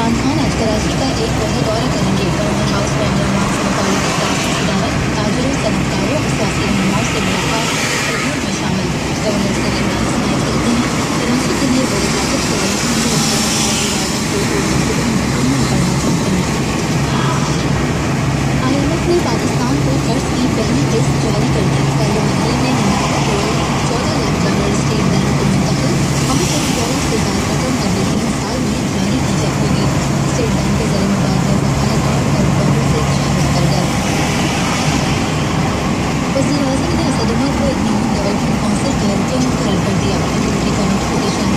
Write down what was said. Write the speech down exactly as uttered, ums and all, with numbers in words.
इमरान खान आज कराची का एक रोज़ा दौरा करेंगे। गवर्नमेंट हाउस में अमर से मुतालिक इख्तिलाफी सदारत, ताजिरों, सनअतकारों और सियासी रहनुमाओं से मुलाकात तकरीब में शामिल। गवर्नर सलीमान इस्माइल कहते हैं कराची के लिए बड़ी ताकत को रही करना चाहते हैं। आई एम एफ ने पाकिस्तान को कर्ज की पहली किस्त जारी कर दी। कल महल में निन्यानवे करोड़ चौदह लाख डॉलर स्टेट बैंक को मुंतकिल। पाँच सौ करोड़ से ज्यादा रकम अगले तीन साल में जारी की जाएगी। स्टेट बैंक के जरिए मुबादला जमानत आठ अरब डॉलर से जारी कर गया। वज़ीर आज़म ने असद उमर को एक न्यू डेवलपमेंट काउंसिल का चेयरमैन मुकर्रर कर दिया। अमेरिकी का नोटिफिकेशन